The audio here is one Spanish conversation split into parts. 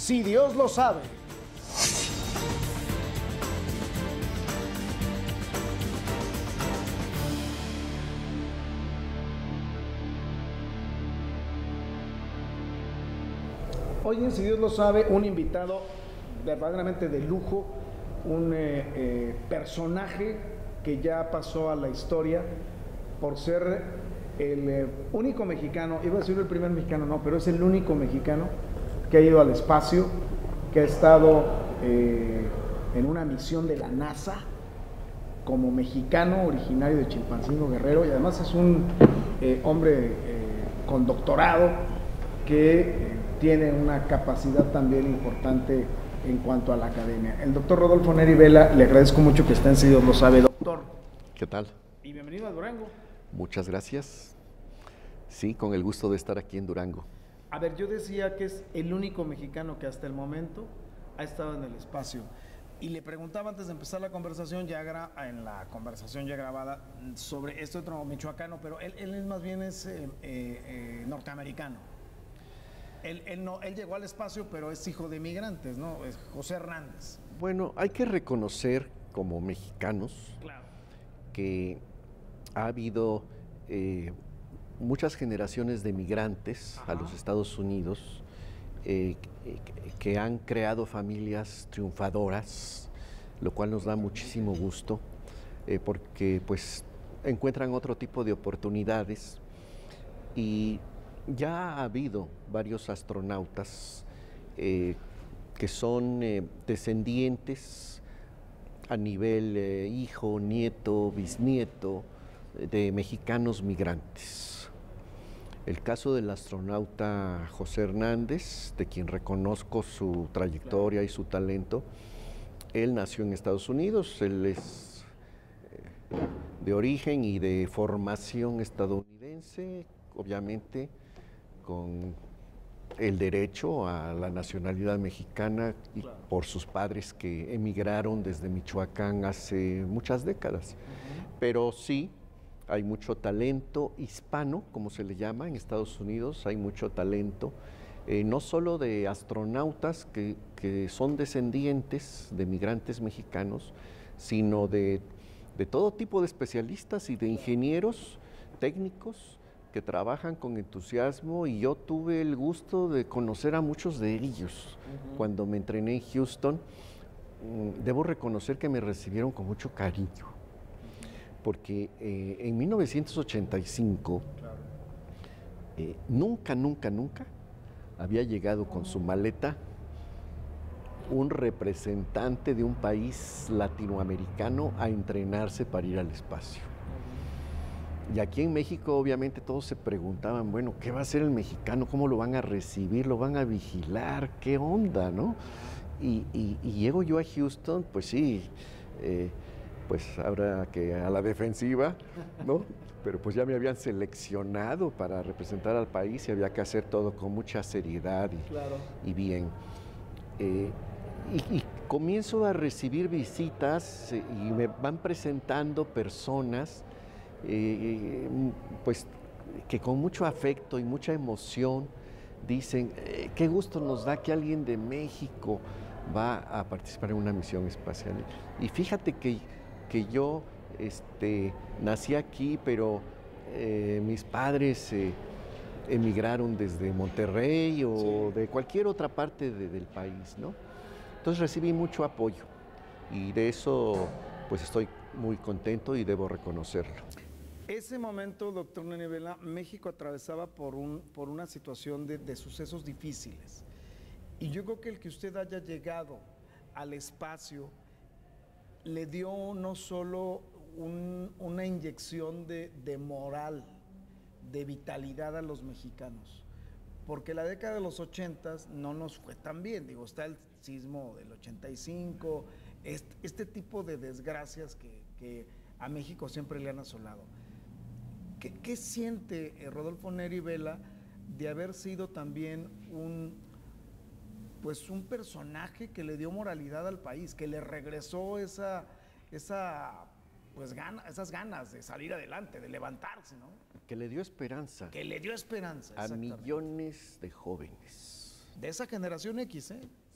Si Dios lo sabe. Hoy en Si Dios lo sabe, un invitado verdaderamente de lujo, un personaje que ya pasó a la historia por ser el único mexicano, iba a decir el primer mexicano, no, pero es el único mexicano que ha ido al espacio, que ha estado en una misión de la NASA como mexicano originario de Chilpancingo, Guerrero, y además es un hombre con doctorado que tiene una capacidad también importante en cuanto a la academia. El doctor Rodolfo Neri Vela, le agradezco mucho que esté en Si Dios lo sabe, doctor. ¿Qué tal? Y bienvenido a Durango. Muchas gracias. Sí, con el gusto de estar aquí en Durango. A ver, yo decía que es el único mexicano que hasta el momento ha estado en el espacio. Y le preguntaba antes de empezar la conversación, en la conversación ya grabada, sobre este otro michoacano, pero él más bien es norteamericano. Él llegó al espacio, pero es hijo de migrantes, ¿no? Es José Hernández. Bueno, hay que reconocer como mexicanos Claro. que ha habido muchas generaciones de migrantes a los Estados Unidos que han creado familias triunfadoras, lo cual nos da muchísimo gusto porque pues encuentran otro tipo de oportunidades y ya ha habido varios astronautas que son descendientes a nivel hijo, nieto, bisnieto de mexicanos migrantes. El caso del astronauta José Hernández, de quien reconozco su trayectoria y su talento, él nació en Estados Unidos, él es de origen y de formación estadounidense, obviamente con el derecho a la nacionalidad mexicana y por sus padres que emigraron desde Michoacán hace muchas décadas. Pero sí, hay mucho talento hispano, como se le llama en Estados Unidos, hay mucho talento, no solo de astronautas que son descendientes de migrantes mexicanos, sino de todo tipo de especialistas y de ingenieros técnicos que trabajan con entusiasmo, y yo tuve el gusto de conocer a muchos de ellos cuando me entrené en Houston. Debo reconocer que me recibieron con mucho cariño, porque en 1985 nunca había llegado con su maleta un representante de un país latinoamericano a entrenarse para ir al espacio. Y aquí en México obviamente todos se preguntaban, bueno, ¿qué va a hacer el mexicano? ¿Cómo lo van a recibir? ¿Lo van a vigilar? ¿Qué onda, no? Y llego yo a Houston, pues sí, pues ahora que a la defensiva, ¿no? Pero pues ya me habían seleccionado para representar al país y había que hacer todo con mucha seriedad y bien. Y comienzo a recibir visitas y me van presentando personas pues que con mucho afecto y mucha emoción dicen, qué gusto nos da que alguien de México va a participar en una misión espacial. Y fíjate que yo nací aquí, pero mis padres emigraron desde Monterrey o de cualquier otra parte del país, ¿no? Entonces recibí mucho apoyo y de eso pues estoy muy contento y debo reconocerlo. Ese momento, doctor Neri Vela, México atravesaba por una situación de sucesos difíciles. Y yo creo que el que usted haya llegado al espacio le dio no solo una inyección de moral, de vitalidad a los mexicanos, porque la década de los 80s no nos fue tan bien. Digo, está el sismo del 85, este tipo de desgracias que a México siempre le han asolado. ¿Qué siente Rodolfo Neri Vela de haber sido también un personaje que le dio moralidad al país, que le regresó esas ganas de salir adelante, de levantarse, ¿no? Que le dio esperanza. Que le dio esperanza a millones de jóvenes. De esa generación X, ¿eh?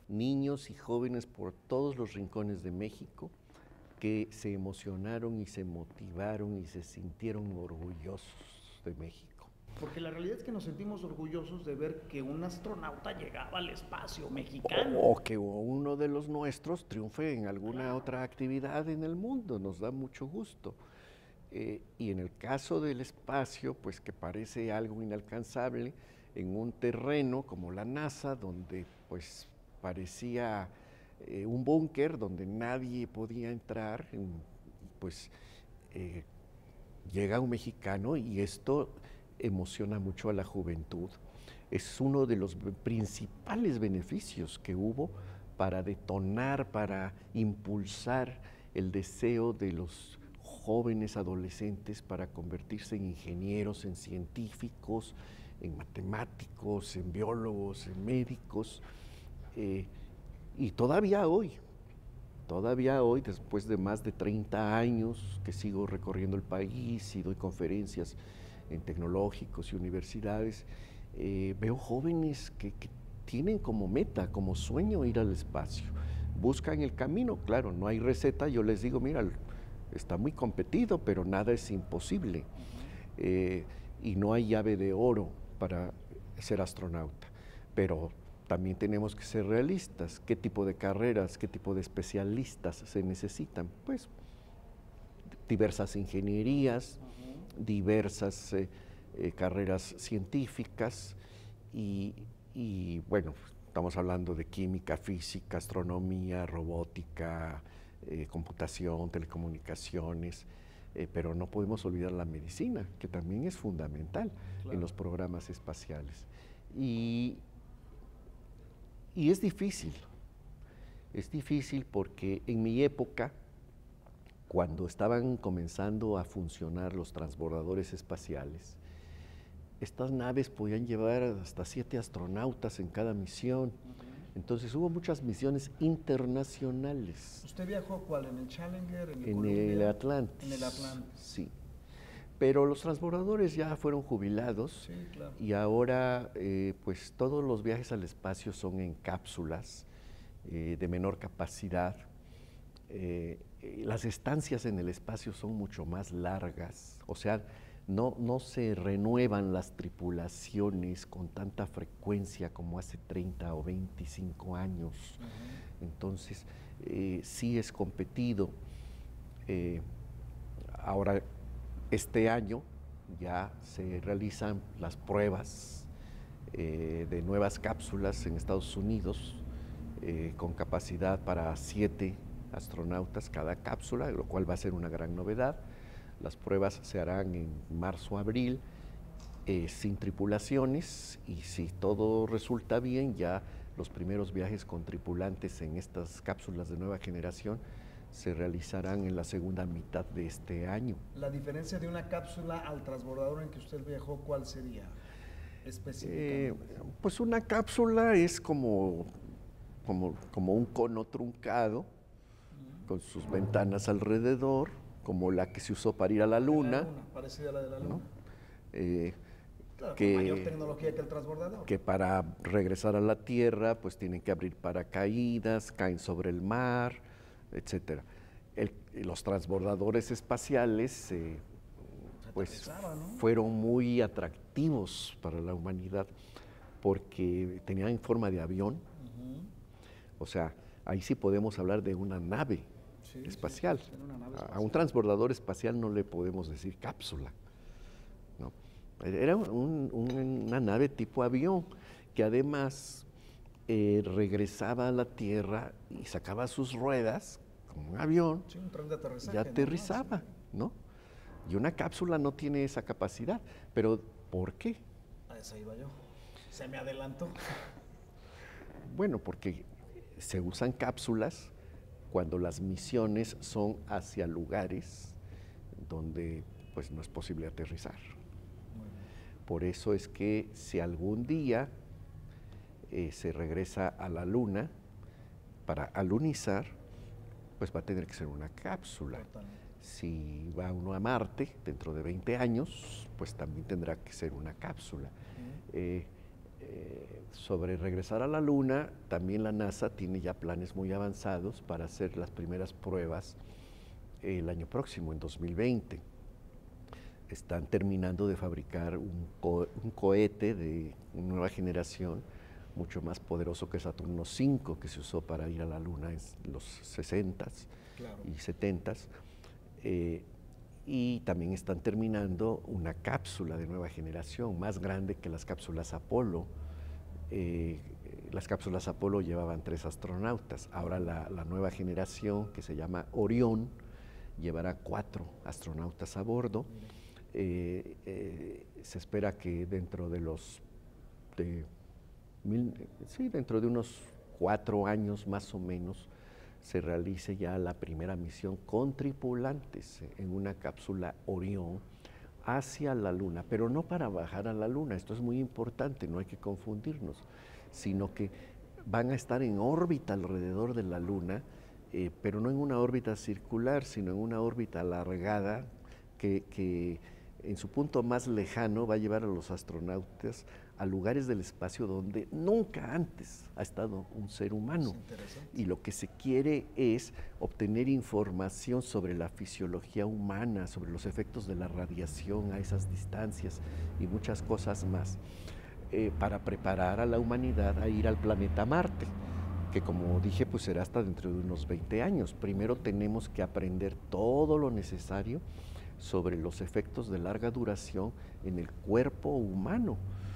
niños y jóvenes por todos los rincones de México que se emocionaron y se motivaron y se sintieron orgullosos de México. Porque la realidad es que nos sentimos orgullosos de ver que un astronauta llegaba al espacio mexicano. O que uno de los nuestros triunfe en alguna otra actividad en el mundo, nos da mucho gusto. Y en el caso del espacio, pues que parece algo inalcanzable, en un terreno como la NASA, donde pues parecía un búnker donde nadie podía entrar, pues llega un mexicano y esto emociona mucho a la juventud. Es uno de los principales beneficios que hubo para detonar, para impulsar el deseo de los jóvenes adolescentes para convertirse en ingenieros, en científicos, en matemáticos, en biólogos, en médicos. Y todavía hoy, después de más de 30 años que sigo recorriendo el país y doy conferencias en tecnológicos y universidades, veo jóvenes que tienen como meta, como sueño ir al espacio. Buscan el camino, claro, no hay receta, yo les digo, mira, está muy competido, pero nada es imposible. Y no hay llave de oro para ser astronauta. Pero también tenemos que ser realistas. ¿Qué tipo de carreras, qué tipo de especialistas se necesitan? Pues diversas ingenierías, diversas carreras científicas y bueno, estamos hablando de química, física, astronomía, robótica, computación, telecomunicaciones, pero no podemos olvidar la medicina, que también es fundamental en los programas espaciales. Y es difícil porque en mi época, cuando estaban comenzando a funcionar los transbordadores espaciales, estas naves podían llevar hasta 7 astronautas en cada misión. Entonces hubo muchas misiones internacionales. ¿Usted viajó cuál? ¿En el Challenger? ¿En el Atlantis? En el Atlantis. Sí. Pero los transbordadores ya fueron jubilados, sí, claro. Y ahora pues todos los viajes al espacio son en cápsulas de menor capacidad. Las estancias en el espacio son mucho más largas, o sea, no se renuevan las tripulaciones con tanta frecuencia como hace 30 o 25 años. Entonces, sí es competido. Ahora, este año ya se realizan las pruebas de nuevas cápsulas en Estados Unidos con capacidad para 7 astronautas cada cápsula, lo cual va a ser una gran novedad. Las pruebas se harán en marzo-abril sin tripulaciones y si todo resulta bien, ya los primeros viajes con tripulantes en estas cápsulas de nueva generación se realizarán en la segunda mitad de este año. La diferencia de una cápsula al transbordador en que usted viajó, ¿cuál sería específicamente? Pues una cápsula es como un cono truncado con sus ventanas alrededor, como la que se usó para ir a la Luna. Parecida a la de la Luna. ¿No? Claro, con mayor tecnología que el transbordador. Que para regresar a la Tierra, pues tienen que abrir paracaídas, caen sobre el mar, etcétera. Los transbordadores espaciales pues fueron muy atractivos para la humanidad porque tenían forma de avión. O sea, ahí sí podemos hablar de una nave espacial. Una nave espacial. A un transbordador espacial no le podemos decir cápsula, ¿no? Era una nave tipo avión que además regresaba a la Tierra y sacaba sus ruedas como un avión, un tren de aterrizaje, y aterrizaba, ¿no? Y una cápsula no tiene esa capacidad. ¿Pero por qué? A esa iba yo. Se me adelantó. Bueno, porque se usan cápsulas cuando las misiones son hacia lugares donde pues no es posible aterrizar. Por eso es que si algún día se regresa a la Luna para alunizar, pues va a tener que ser una cápsula. Totalmente. Si va uno a Marte dentro de 20 años, pues también tendrá que ser una cápsula. sobre regresar a la Luna, también la NASA tiene ya planes muy avanzados para hacer las primeras pruebas el año próximo, en 2020. Están terminando de fabricar un cohete de nueva generación, mucho más poderoso que Saturno V, que se usó para ir a la Luna en los 60s y 70s. Y también están terminando una cápsula de nueva generación, más grande que las cápsulas Apolo. Las cápsulas Apolo llevaban 3 astronautas. Ahora la nueva generación, que se llama Orión, llevará 4 astronautas a bordo. Se espera que dentro de dentro de unos 4 años más o menos se realice ya la primera misión con tripulantes en una cápsula Orión hacia la Luna, pero no para bajar a la Luna, esto es muy importante, no hay que confundirnos, sino que van a estar en órbita alrededor de la Luna, pero no en una órbita circular, sino en una órbita alargada que en su punto más lejano va a llevar a los astronautas a lugares del espacio donde nunca antes ha estado un ser humano. Y lo que se quiere es obtener información sobre la fisiología humana, sobre los efectos de la radiación a esas distancias y muchas cosas más, para preparar a la humanidad a ir al planeta Marte, que como dije, pues será hasta dentro de unos 20 años. Primero tenemos que aprender todo lo necesario sobre los efectos de larga duración en el cuerpo humano.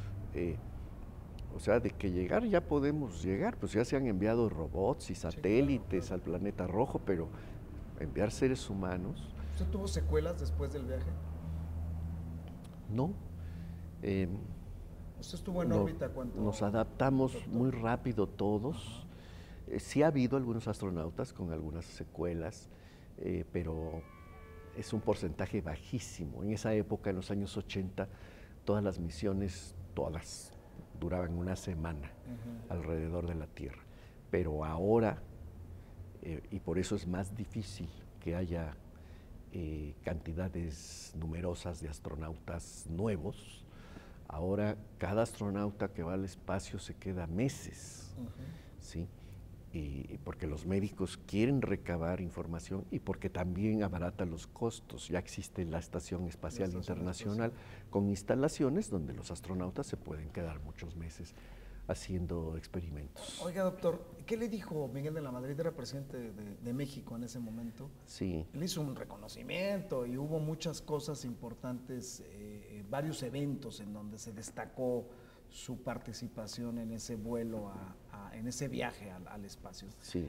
O sea, de que llegar ya podemos llegar, pues ya se han enviado robots y satélites al planeta rojo, pero enviar seres humanos... ¿Usted tuvo secuelas después del viaje? No. ¿Usted estuvo en órbita cuánto? Nos adaptamos muy rápido todos. Sí ha habido algunos astronautas con algunas secuelas, pero es un porcentaje bajísimo. En esa época, en los años 80, todas las misiones, todas, duraban una semana alrededor de la Tierra. Pero ahora, y por eso es más difícil que haya cantidades numerosas de astronautas nuevos, ahora cada astronauta que va al espacio se queda meses, ¿sí? Y porque los médicos quieren recabar información y porque también abarata los costos. Ya existe la Estación Espacial Internacional con instalaciones donde los astronautas se pueden quedar muchos meses haciendo experimentos. Oiga, doctor, ¿qué le dijo Miguel de la Madrid? Era presidente de México en ese momento. Sí. Él hizo un reconocimiento y hubo muchas cosas importantes, varios eventos en donde se destacó su participación en ese vuelo, en ese viaje al espacio. Sí.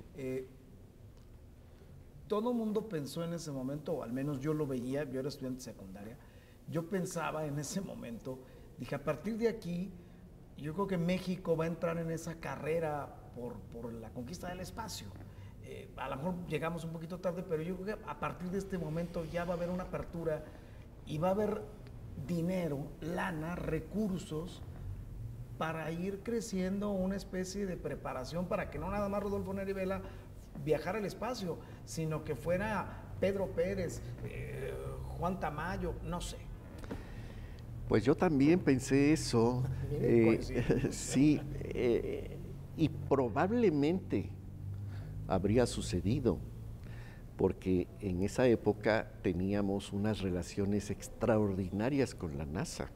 Todo el mundo pensó en ese momento, o al menos yo lo veía, yo era estudiante secundaria, yo pensaba en ese momento, dije, a partir de aquí, yo creo que México va a entrar en esa carrera por la conquista del espacio. A lo mejor llegamos un poquito tarde, pero yo creo que a partir de este momento ya va a haber una apertura y va a haber dinero, lana, recursos, para ir creciendo una especie de preparación para que no nada más Rodolfo Neri Vela viajara al espacio, sino que fuera Pedro Pérez, Juan Tamayo, no sé. Pues yo también pensé eso, sí, y probablemente habría sucedido, porque en esa época teníamos unas relaciones extraordinarias con la NASA.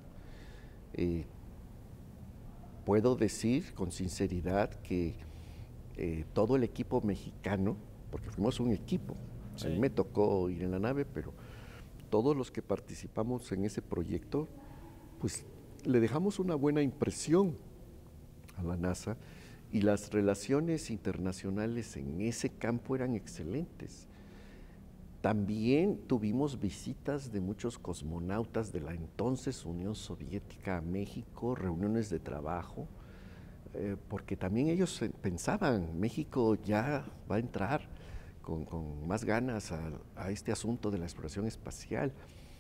Puedo decir con sinceridad que todo el equipo mexicano, porque fuimos un equipo, sí. A mí me tocó ir en la nave, pero todos los que participamos en ese proyecto, pues le dejamos una buena impresión a la NASA y las relaciones internacionales en ese campo eran excelentes. También tuvimos visitas de muchos cosmonautas de la entonces Unión Soviética a México, reuniones de trabajo, porque también ellos pensaban, México ya va a entrar con más ganas a este asunto de la exploración espacial.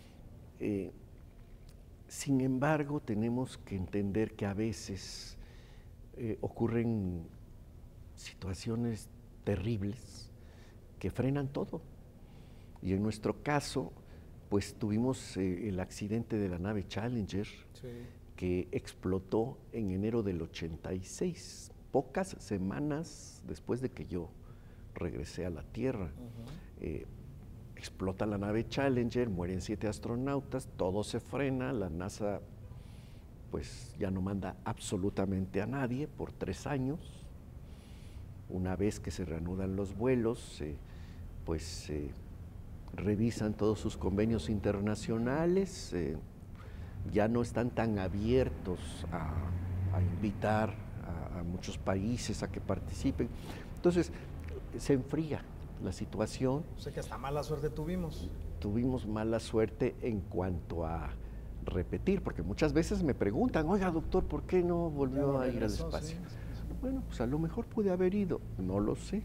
Sin embargo, tenemos que entender que a veces ocurren situaciones terribles que frenan todo. Y en nuestro caso, pues tuvimos el accidente de la nave Challenger, sí. que explotó en enero del 86, pocas semanas después de que yo regresé a la Tierra. Explota la nave Challenger, mueren 7 astronautas, todo se frena, la NASA pues ya no manda absolutamente a nadie por 3 años. Una vez que se reanudan los vuelos, pues revisan todos sus convenios internacionales, ya no están tan abiertos a invitar a muchos países a que participen. Entonces se enfría la situación. O sea que hasta mala suerte tuvimos. Tuvimos mala suerte en cuanto a repetir, porque muchas veces me preguntan, oiga doctor, ¿por qué no volvió a ir al espacio? Sí. Bueno, pues a lo mejor pude haber ido, no lo sé,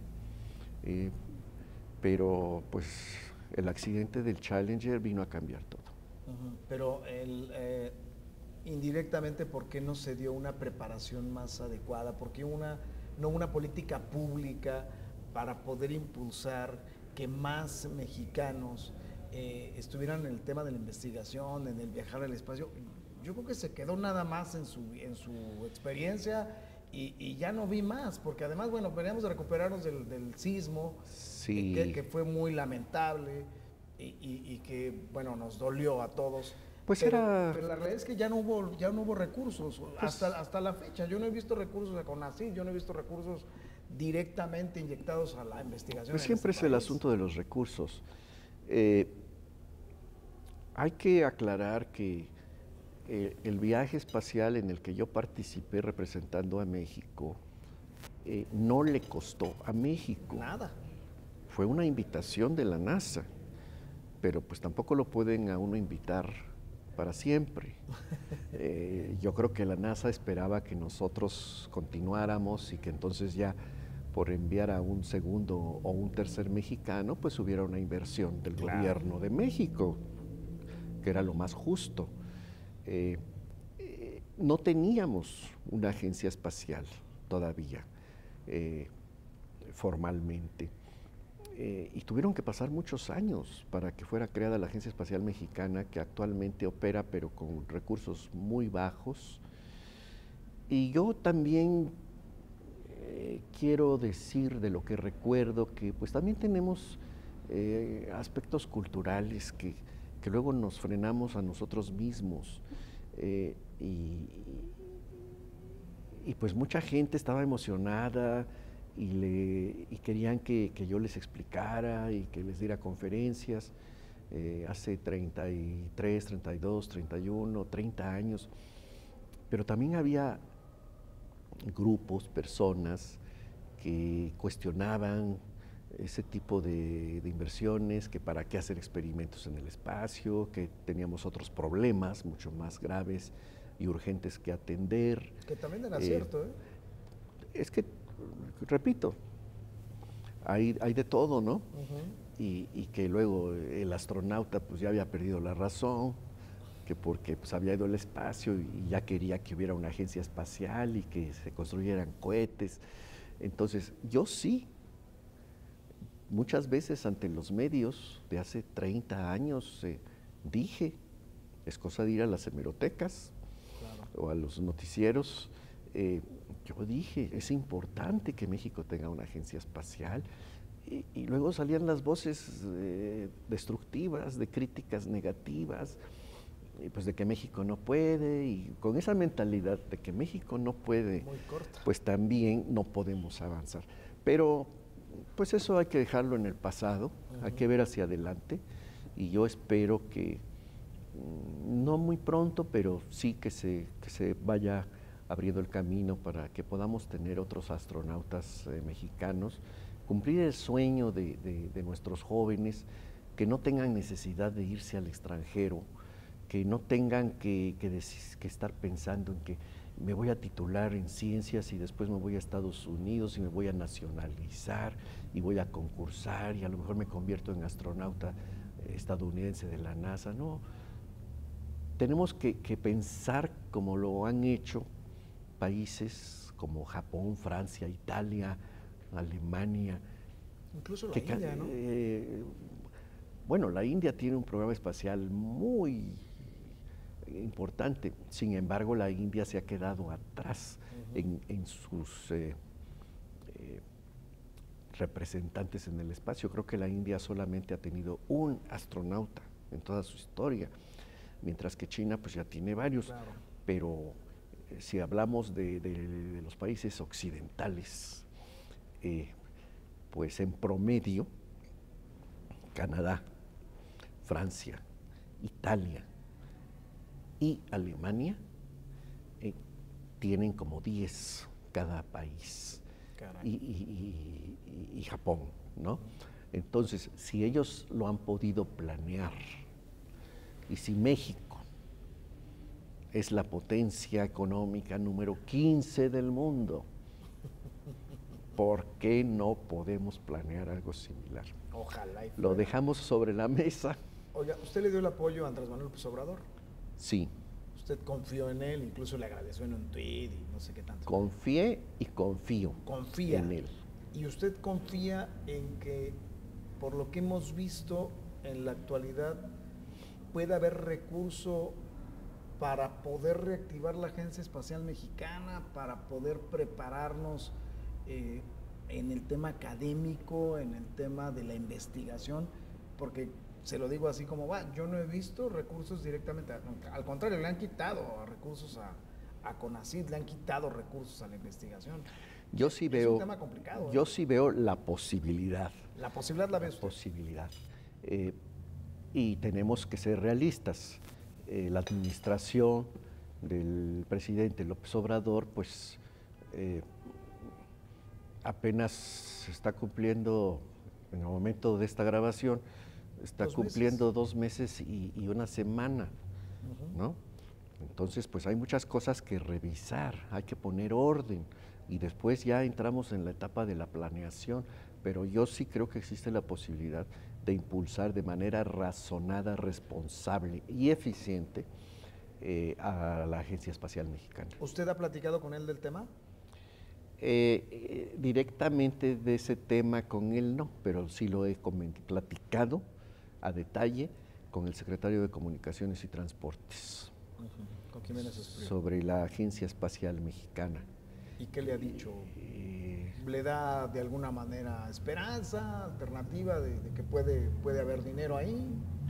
pero pues el accidente del Challenger vino a cambiar todo. Pero indirectamente, ¿por qué no se dio una preparación más adecuada? ¿Por qué no una política pública para poder impulsar que más mexicanos estuvieran en el tema de la investigación, en el viajar al espacio? Yo creo que se quedó nada más en su experiencia y ya no vi más, porque además, bueno, veníamos de recuperarnos del sismo, sí, que fue muy lamentable y que, bueno, nos dolió a todos. Pues pero la realidad es que ya no hubo recursos, pues, hasta la fecha. Yo no he visto recursos de CONACYT, yo no he visto recursos directamente inyectados a la investigación. Pues siempre es el asunto de los recursos. Hay que aclarar que el viaje espacial en el que yo participé representando a México no le costó a México. Nada. Fue una invitación de la NASA, pero pues tampoco lo pueden a uno invitar para siempre. Yo creo que la NASA esperaba que nosotros continuáramos y que entonces ya por enviar a un segundo o un tercer mexicano, pues hubiera una inversión del gobierno de México, que era lo más justo. No teníamos una agencia espacial todavía, formalmente. Y tuvieron que pasar muchos años para que fuera creada la Agencia Espacial Mexicana, que actualmente opera pero con recursos muy bajos. Y yo también quiero decir de lo que recuerdo que pues también tenemos aspectos culturales que luego nos frenamos a nosotros mismos. Y pues mucha gente estaba emocionada y querían que yo les explicara y que les diera conferencias hace 33, 32, 31, 30 años. Pero también había grupos, personas que cuestionaban ese tipo de inversiones, que para qué hacer experimentos en el espacio, que teníamos otros problemas mucho más graves y urgentes que atender. Que también era cierto, ¿eh? Es que, repito, hay de todo, ¿no? Y que luego el astronauta pues ya había perdido la razón, que porque pues había ido al espacio y ya quería que hubiera una agencia espacial y que se construyeran cohetes. Entonces, yo sí, muchas veces ante los medios de hace 30 años dije, es cosa de ir a las hemerotecas o a los noticieros, yo dije, es importante que México tenga una agencia espacial. Y luego salían las voces destructivas, de críticas negativas, pues de que México no puede, y con esa mentalidad de que México no puede, pues también no podemos avanzar. Pero pues eso hay que dejarlo en el pasado, hay que ver hacia adelante, y yo espero que no muy pronto, pero sí que se vaya abriendo el camino para que podamos tener otros astronautas mexicanos, cumplir el sueño de nuestros jóvenes, que no tengan necesidad de irse al extranjero, que no tengan que estar pensando en que me voy a titular en ciencias y después me voy a Estados Unidos y me voy a nacionalizar y voy a concursar y a lo mejor me convierto en astronauta estadounidense de la NASA. No, tenemos que pensar como lo han hecho países como Japón, Francia, Italia, Alemania. Incluso la India, ¿no? Bueno, la India tiene un programa espacial muy importante. Sin embargo, la India se ha quedado atrás en sus representantes en el espacio. Creo que la India solamente ha tenido un astronauta en toda su historia, mientras que China pues ya tiene varios. Claro. Pero si hablamos de los países occidentales, pues en promedio, Canadá, Francia, Italia y Alemania tienen como 10 cada país. Y Japón, ¿no? Entonces, si ellos lo han podido planear, y si México es la potencia económica número 15 del mundo, ¿por qué no podemos planear algo similar? Ojalá. Lo dejamos sobre la mesa. Oiga, ¿usted le dio el apoyo a Andrés Manuel López Obrador? Sí. Usted confió en él, incluso le agradeció en un tuit y no sé qué tanto. Confié y confío en él. ¿Y usted confía en que, por lo que hemos visto en la actualidad, pueda haber recurso para poder reactivar la Agencia Espacial Mexicana, para poder prepararnos en el tema académico, en el tema de la investigación? Porque se lo digo así como va, yo no he visto recursos directamente, al contrario, le han quitado recursos a CONACYT, le han quitado recursos a la investigación. Yo sí es un tema complicado. Yo sí veo la posibilidad. La posibilidad la ve usted. Posibilidad. Y tenemos que ser realistas. La administración del presidente López Obrador, pues apenas se está cumpliendo, en el momento de esta grabación, está cumpliendo 2 meses y una semana, ¿no? Entonces, pues hay muchas cosas que revisar, hay que poner orden y después ya entramos en la etapa de la planeación, pero yo sí creo que existe la posibilidad de impulsar de manera razonada, responsable y eficiente a la Agencia Espacial Mexicana. ¿Usted ha platicado con él del tema? Directamente de ese tema con él no, pero sí lo he platicado a detalle con el secretario de Comunicaciones y Transportes. ¿Con Jiménez Espriu? Sobre la Agencia Espacial Mexicana. ¿Y qué le ha dicho? ¿Le da de alguna manera esperanza, alternativa de que puede haber dinero ahí?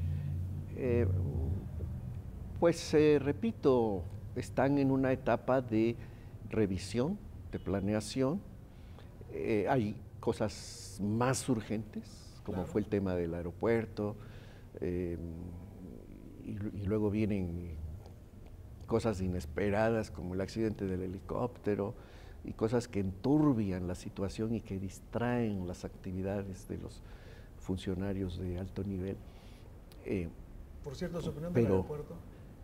Pues repito, están en una etapa de revisión, de planeación. Hay cosas más urgentes, como fue el tema del aeropuerto, y luego vienen cosas inesperadas como el accidente del helicóptero y cosas que enturbian la situación y que distraen las actividades de los funcionarios de alto nivel. Por cierto, ¿su opinión del aeropuerto?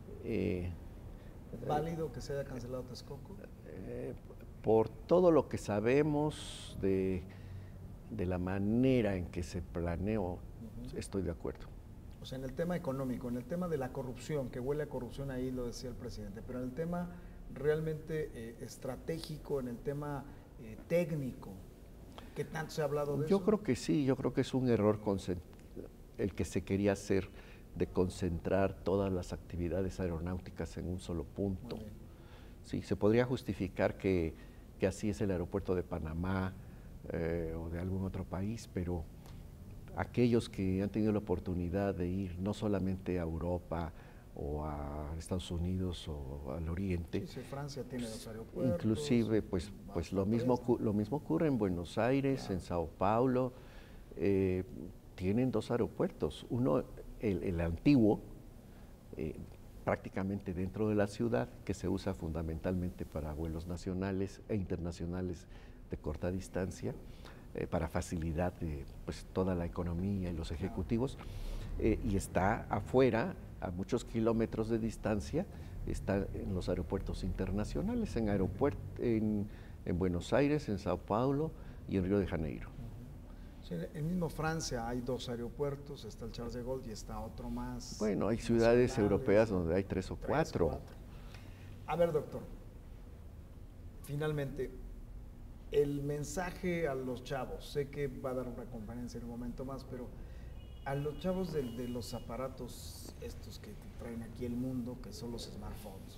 ¿Válido que se haya cancelado Texcoco? Por todo lo que sabemos de la manera en que se planeó, estoy de acuerdo. O sea, en el tema económico, en el tema de la corrupción, que huele a corrupción ahí, lo decía el presidente, pero en el tema realmente estratégico, en el tema técnico, ¿qué tanto se ha hablado de eso? Yo creo que sí, yo creo que es un error el que se quería hacer de concentrar todas las actividades aeronáuticas en un solo punto. Sí, se podría justificar que así es el aeropuerto de Panamá o de algún otro país, pero aquellos que han tenido la oportunidad de ir no solamente a Europa o a Estados Unidos o al Oriente. Sí, Francia tiene 2 aeropuertos. Inclusive, pues lo mismo ocurre en Buenos Aires, en Sao Paulo. Tienen 2 aeropuertos. Uno, el antiguo, prácticamente dentro de la ciudad, que se usa fundamentalmente para vuelos nacionales e internacionales de corta distancia, para facilidad de pues, toda la economía y los ejecutivos, y está afuera, a muchos kilómetros de distancia, está en los aeropuertos internacionales, en Buenos Aires, en Sao Paulo y en Río de Janeiro. Sí, en mismo Francia hay 2 aeropuertos, está el Charles de Gaulle y está otro más. Bueno, hay ciudades europeas donde hay 3 o 4. A ver, doctor, finalmente, el mensaje a los chavos, sé que va a dar una conferencia en un momento más, pero A los chavos de los aparatos estos que traen aquí el mundo, que son los smartphones,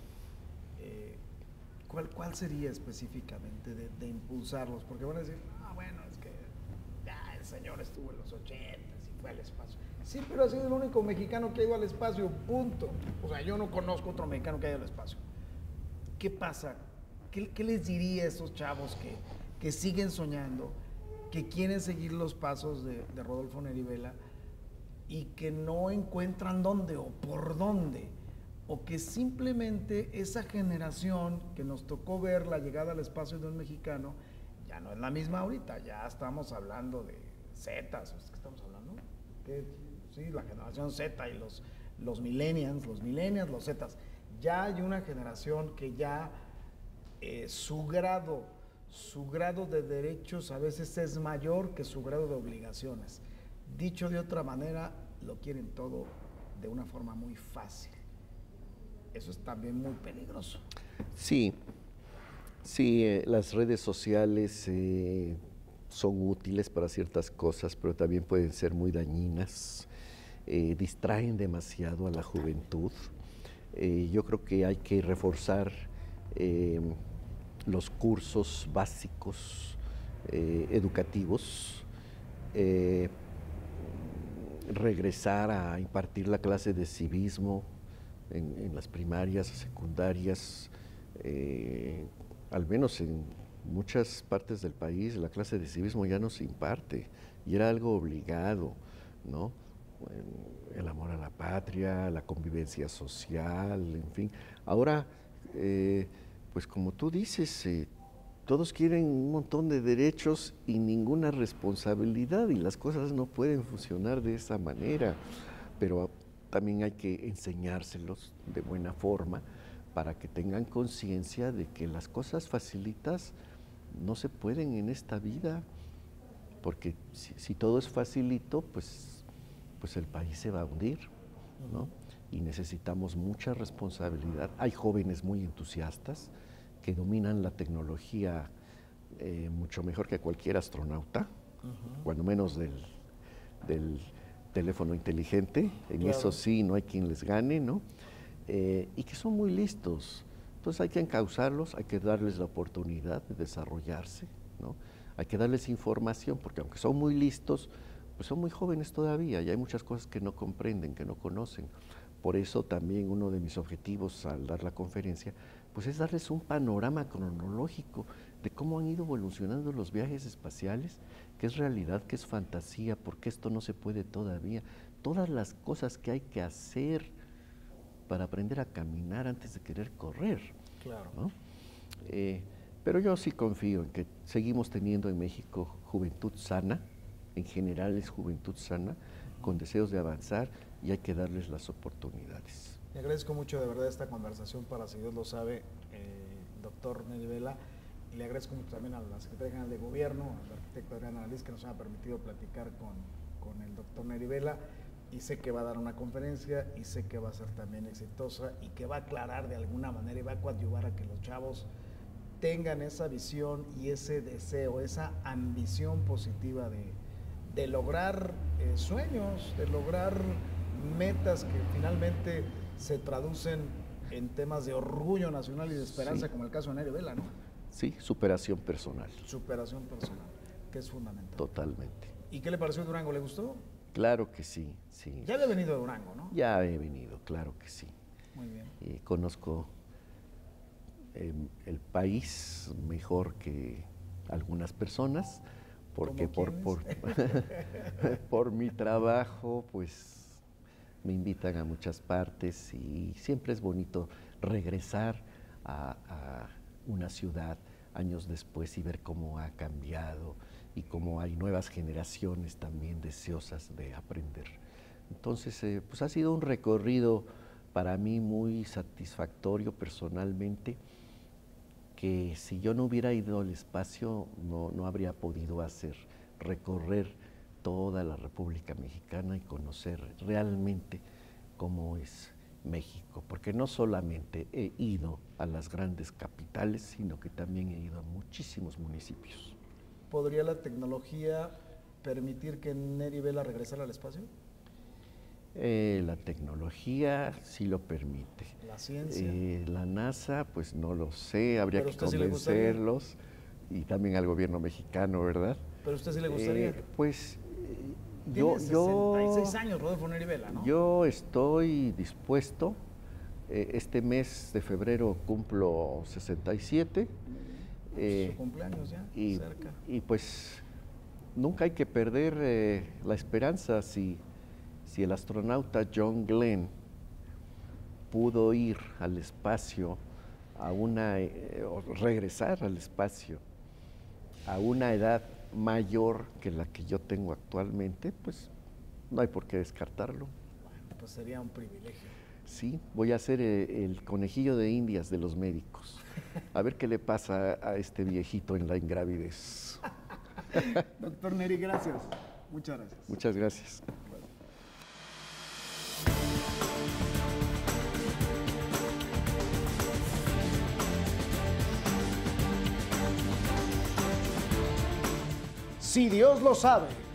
¿cuál sería específicamente de impulsarlos? Porque van a decir, bueno, es que ya el señor estuvo en los 80 y fue al espacio. Sí, pero ha sido el único mexicano que ha ido al espacio, punto. O sea, yo no conozco otro mexicano que haya ido al espacio. ¿Qué pasa? ¿Qué les diría a esos chavos que siguen soñando, que quieren seguir los pasos de Rodolfo Neri Vela y que no encuentran dónde o por dónde? O que simplemente esa generación que nos tocó ver la llegada al espacio de un mexicano ya no es la misma ahorita, ya estamos hablando de Zetas, ¿qué estamos hablando? Sí, la generación Z y los millennials, los Zetas. Ya hay una generación que ya su grado de derechos a veces es mayor que su grado de obligaciones. Dicho de otra manera, lo quieren todo de una forma muy fácil. Eso es también muy peligroso. Sí, las redes sociales son útiles para ciertas cosas, pero también pueden ser muy dañinas, distraen demasiado a la juventud. Yo creo que hay que reforzar los cursos básicos educativos, regresar a impartir la clase de civismo en las primarias, secundarias, al menos en muchas partes del país la clase de civismo ya no se imparte y era algo obligado, ¿no? El amor a la patria, la convivencia social, en fin. Ahora, pues como tú dices, todos quieren un montón de derechos y ninguna responsabilidad y las cosas no pueden funcionar de esa manera, pero también hay que enseñárselos de buena forma para que tengan conciencia de que las cosas facilitas no se pueden en esta vida, porque si todo es facilito, pues el país se va a hundir, ¿no? Y necesitamos mucha responsabilidad. Hay jóvenes muy entusiastas que dominan la tecnología mucho mejor que cualquier astronauta, cuando menos del teléfono inteligente, en eso sí no hay quien les gane, ¿no? Y que son muy listos. Entonces hay que encauzarlos, hay que darles la oportunidad de desarrollarse, ¿no? Hay que darles información, porque aunque son muy listos, pues son muy jóvenes todavía y hay muchas cosas que no comprenden, que no conocen. Por eso también uno de mis objetivos al dar la conferencia, pues es darles un panorama cronológico de cómo han ido evolucionando los viajes espaciales, qué es realidad, qué es fantasía, por qué esto no se puede todavía, todas las cosas que hay que hacer para aprender a caminar antes de querer correr. Claro. ¿No? Pero yo sí confío en que seguimos teniendo en México juventud sana, en general es juventud sana, con deseos de avanzar y hay que darles las oportunidades. Le agradezco mucho de verdad esta conversación para Si Dios lo sabe, doctor Neri Vela, y le agradezco mucho también a la Secretaría General de Gobierno, al arquitecto Adrián Analiz, que nos ha permitido platicar con el doctor Neri Vela, y sé que va a dar una conferencia y sé que va a ser también exitosa y que va a aclarar de alguna manera y va a coadyuvar a que los chavos tengan esa visión y ese deseo, esa ambición positiva de lograr sueños, de lograr metas que finalmente se traducen en temas de orgullo nacional y de esperanza, como el caso de Neri Vela, ¿no? Sí, superación personal. Superación personal, que es fundamental. Totalmente. ¿Y qué le pareció Durango? ¿Le gustó? Claro que sí, sí. Ya había venido a Durango, ¿no? Ya he venido, claro que sí. Muy bien. Y conozco el país mejor que algunas personas, porque por mi trabajo, pues me invitan a muchas partes y siempre es bonito regresar a una ciudad años después y ver cómo ha cambiado y cómo hay nuevas generaciones también deseosas de aprender. Entonces, pues ha sido un recorrido para mí muy satisfactorio personalmente, que si yo no hubiera ido al espacio no habría podido hacer, recorrer toda la República Mexicana y conocer realmente cómo es México, porque no solamente he ido a las grandes capitales, sino que también he ido a muchísimos municipios. ¿Podría la tecnología permitir que Neri Vela regresara al espacio? La tecnología sí lo permite. ¿La ciencia? La NASA, pues no lo sé, habría que ¿Pero usted sí le convencerlos. Y también al gobierno mexicano, ¿verdad? ¿Pero a usted sí le gustaría? Pues Tiene 66 años Rodolfo Neri Vela, ¿no? Yo estoy dispuesto. Este mes de febrero cumplo 67. Su cumpleaños ya, cerca. Y pues nunca hay que perder la esperanza. Si el astronauta John Glenn pudo ir al espacio o regresar al espacio a una edad mayor que la que yo tengo actualmente, pues no hay por qué descartarlo. Bueno, pues sería un privilegio. Sí, voy a ser el conejillo de indias de los médicos. A ver qué le pasa a este viejito en la ingravidez. Doctor Neri, gracias. Muchas gracias. Muchas gracias. Si Dios lo sabe.